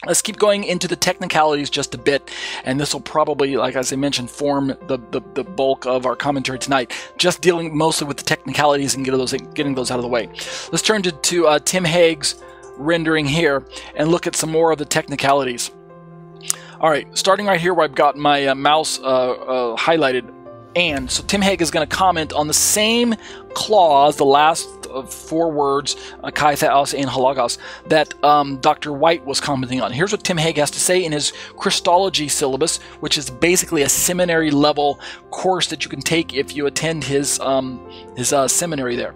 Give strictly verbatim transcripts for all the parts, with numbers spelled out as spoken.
Let's keep going into the technicalities just a bit, and this will probably, like as I mentioned, form the, the, the bulk of our commentary tonight, just dealing mostly with the technicalities and getting those, getting those out of the way. Let's turn to, to uh, Tim Hagg's rendering here and look at some more of the technicalities. All right, starting right here where I've got my uh, mouse uh, uh, highlighted, and so Tim Hegg is going to comment on the same clause, the last of four words, uh, kai theos and halagos, that um, Doctor White was commenting on. Here's what Tim Hegg has to say in his Christology syllabus, which is basically a seminary level course that you can take if you attend his um, his uh, seminary there,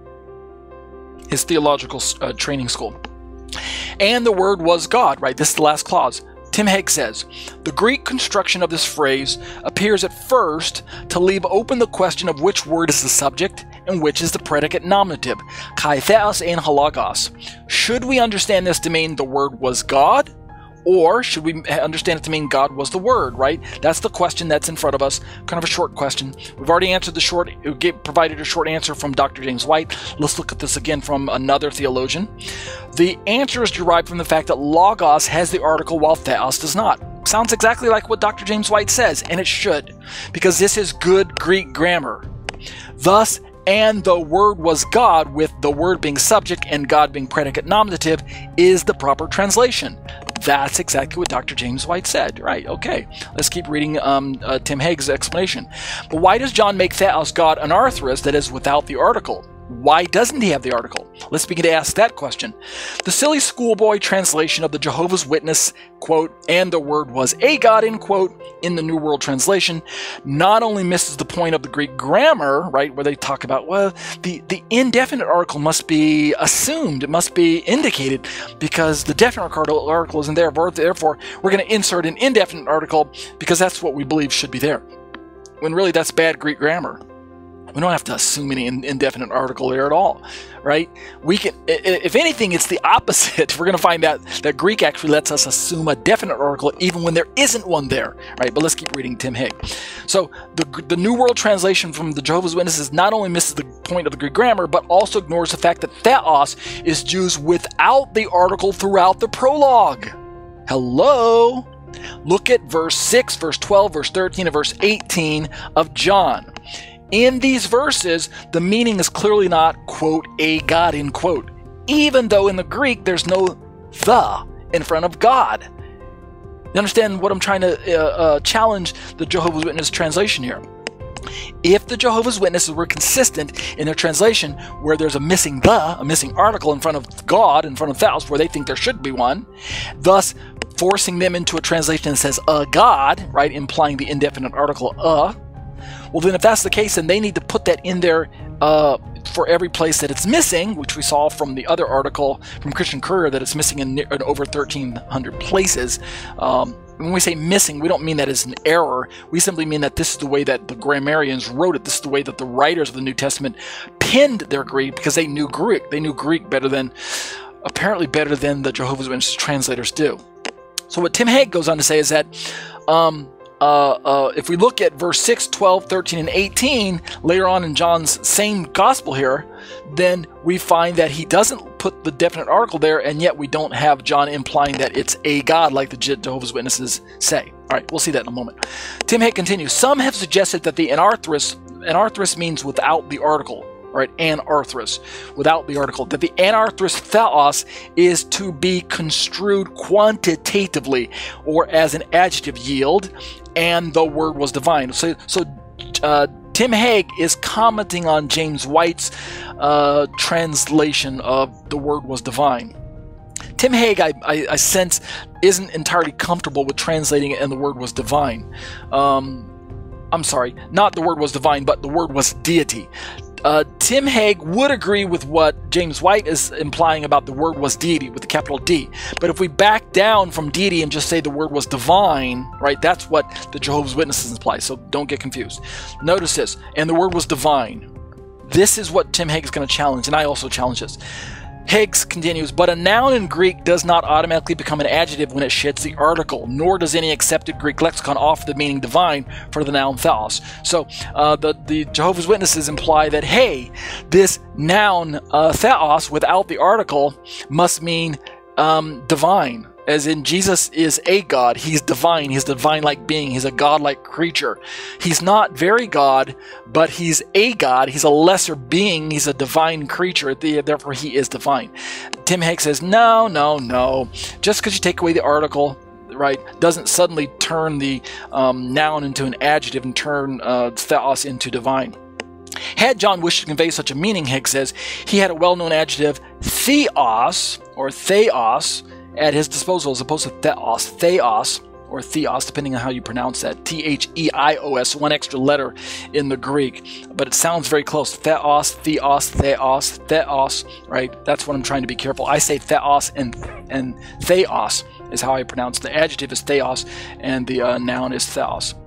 his theological uh, training school. And the Word was God, right? This is the last clause. Tim Hegg says, the Greek construction of this phrase appears at first to leave open the question of which word is the subject and which is the predicate nominative, kai theos and halagos. Should we understand this to mean the Word was God? Or should we understand it to mean God was the Word, right? That's the question that's in front of us. Kind of a short question. We've already answered the short, gave, provided a short answer from Doctor James White. Let's look at this again from another theologian. The answer is derived from the fact that logos has the article while theos does not. Sounds exactly like what Doctor James White says, and it should, because this is good Greek grammar. Thus, and the Word was God, with the Word being subject and God being predicate nominative, is the proper translation. That's exactly what Doctor James White said. Right, okay. Let's keep reading um, uh, Tim Hegg's explanation. But why does John make theos God anarthrous, that is, without the article? Why doesn't he have the article? Let's begin to ask that question. The silly schoolboy translation of the Jehovah's Witness, quote, and the Word was a God, end quote, in the New World Translation, not only misses the point of the Greek grammar, right, where they talk about, well, the, the indefinite article must be assumed, it must be indicated, because the definite article isn't there, therefore we're going to insert an indefinite article because that's what we believe should be there. When really that's bad Greek grammar. We don't have to assume any indefinite article there at all, right? We can, if anything, it's the opposite. We're going to find out that Greek actually lets us assume a definite article even when there isn't one there, right? But let's keep reading Tim Hegg. So the, the New World Translation from the Jehovah's Witnesses not only misses the point of the Greek grammar, but also ignores the fact that theos is used without the article throughout the prologue. Hello? Look at verse six, verse twelve, verse thirteen, and verse eighteen of John. In these verses, the meaning is clearly not, quote, a God, end quote, even though in the Greek there's no the in front of God. You understand what I'm trying to uh, uh, challenge the Jehovah's Witness translation here? If the Jehovah's Witnesses were consistent in their translation where there's a missing the, a missing article in front of God, in front of theos, where they think there should be one, thus forcing them into a translation that says a God, right, implying the indefinite article a, well, then if that's the case, then they need to put that in there uh, for every place that it's missing, which we saw from the other article from Christian Courier that it's missing in, in over thirteen hundred places. Um, when we say missing, we don't mean that as an error. We simply mean that this is the way that the grammarians wrote it. This is the way that the writers of the New Testament penned their Greek, because they knew Greek. They knew Greek better than, apparently better than the Jehovah's Witness translators do. So what Tim Hegg goes on to say is that um, Uh, uh, if we look at verse six, twelve, thirteen, and eighteen, later on in John's same gospel here, then we find that he doesn't put the definite article there, and yet we don't have John implying that it's a God like the Jehovah's Witnesses say. All right, we'll see that in a moment. Tim Hegg continues, some have suggested that the anarthrous, anarthrous means without the article, right, anarthrous, without the article, that the anarthrous theos is to be construed quantitatively or as an adjective, yield, and the Word was divine. So, so uh, Tim Hegg is commenting on James White's uh, translation of the Word was divine. Tim Hegg, I, I, I sense, isn't entirely comfortable with translating it and the Word was divine. Um, I'm sorry, not the Word was divine, but the Word was deity. Uh, Tim Hegg would agree with what James White is implying about the Word was deity with the capital D. But if we back down from deity and just say the Word was divine, right, that's what the Jehovah's Witnesses imply, so don't get confused. Notice this, and the Word was divine. This is what Tim Hegg is going to challenge, and I also challenge this. Higgs continues, but a noun in Greek does not automatically become an adjective when it sheds the article, nor does any accepted Greek lexicon offer the meaning divine for the noun theos. So uh, the, the Jehovah's Witnesses imply that, hey, this noun uh, theos without the article must mean um, divine. as in Jesus is a God. He's divine. He's a divine-like being. He's a God-like creature. He's not very God, but he's a God. He's a lesser being. He's a divine creature. Therefore, he is divine. Tim Hegg says, no, no, no. Just because you take away the article, right, doesn't suddenly turn the um, noun into an adjective and turn uh, theos into divine. Had John wished to convey such a meaning, Hegg says, he had a well-known adjective, theos, or theos, at his disposal as opposed to theos, theos, or theos, depending on how you pronounce that, T H E I O S, one extra letter in the Greek, but it sounds very close, theos, theos, theos, theos, right? That's what I'm trying to be careful. I say theos and, and theos is how I pronounce it. The adjective is theos, and the uh, noun is theos.